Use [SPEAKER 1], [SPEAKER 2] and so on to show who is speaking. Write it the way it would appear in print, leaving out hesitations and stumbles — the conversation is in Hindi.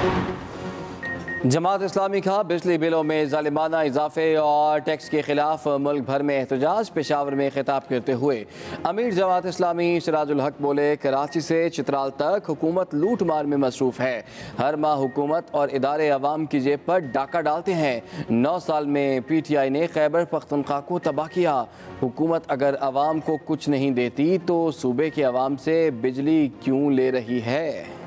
[SPEAKER 1] जमात इस्लामी का बिजली बिलों में जालिमाना इजाफे और टैक्स के खिलाफ मुल्क भर में एहतजाज। पेशावर में खिताब करते हुए अमीर जमात इस्लामी सिराजुल हक बोले, कराची से चित्राल तक हुकूमत लूट मार में मसरूफ़ है। हर माह हुकूमत और इदारे अवाम की जेब पर डाका डालते हैं। 9 साल में PTI ने खैबर पख्तूनख्वा को तबाह किया। हुकूमत अगर अवाम को कुछ नहीं देती तो सूबे के अवाम से बिजली क्यों ले रही है।